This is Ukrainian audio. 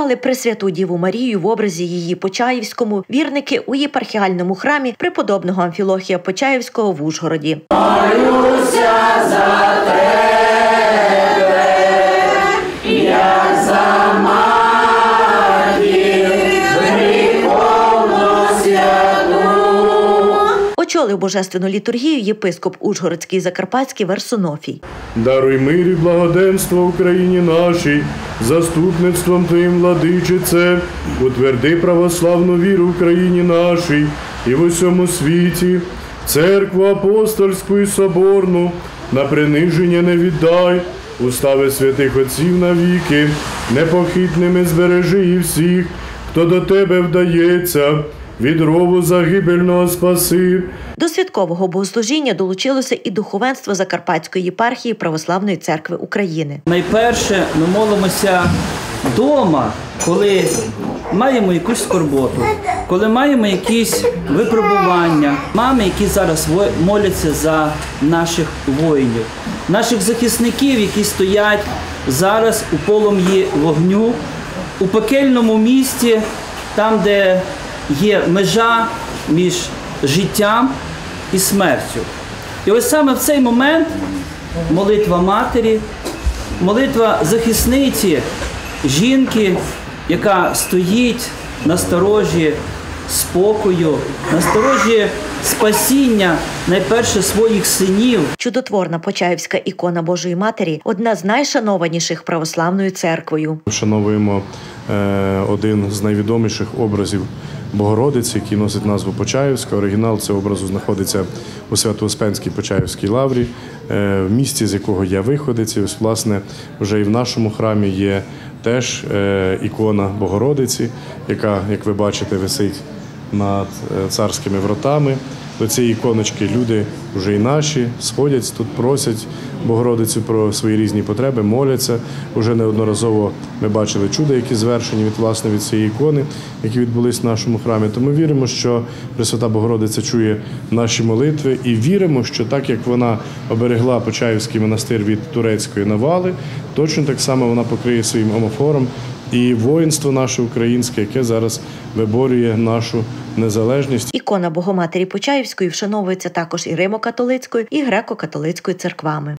Але Пресвяту Діву Марію в образі її Почаївському вірники у єпархіальному храмі преподобного Амфілохія Почаївського в Ужгороді. Молюся за тебе, як за матір гріховну святу. Очолив божественну літургію єпископ Ужгородський і Закарпатський Варсонофій. Даруй мир і благоденство Україні нашій, заступництвом Твоїм, владичице, утверди православну віру в країні нашій і в усьому світі, церкву апостольську і соборну, на приниження не віддай, устави святих отців навіки, непохитними збережи і всіх, хто до Тебе вдається, від рову загибельного спаси. До святкового богослужіння долучилося і духовенство Закарпатської єпархії Православної церкви України. Найперше ми молимося вдома, коли маємо якусь скорботу, коли маємо якісь випробування. Мами, які зараз моляться за наших воїнів, наших захисників, які стоять зараз у полум'ї вогню, у пекельному місті, там, де є межа між життям і смертю. І ось саме в цей момент молитва матері, молитва захисниці, жінки, яка стоїть на сторожі спокою, на сторожі спасіння, найперше, своїх синів. Чудотворна Почаївська ікона Божої Матері – одна з найшанованіших православною церквою. Вшановуємо один з найвідоміших образів Богородиці, який носить назву Почаївська. Оригінал цього образу знаходиться у Свято-Успенській Почаївській лаврі, в місті, з якого я виходець. І ось, власне, вже і в нашому храмі є теж ікона Богородиці, яка, як ви бачите, висить над царськими вратами. До цієї іконочки люди вже і наші сходять, тут просять Богородицю про свої різні потреби, моляться. Уже неодноразово ми бачили чуда, які звершені від цієї ікони, які відбулись в нашому храмі. Тому віримо, що Пресвята Богородиця чує наші молитви і віримо, що так, як вона оберегла Почаївський монастир від турецької навали, точно так само вона покриє своїм омофором і воїнство наше українське, яке зараз виборює нашу незалежність. Ікона Богоматері Почаївської вшановується також і Римо-католицькою, і греко-католицькою церквами.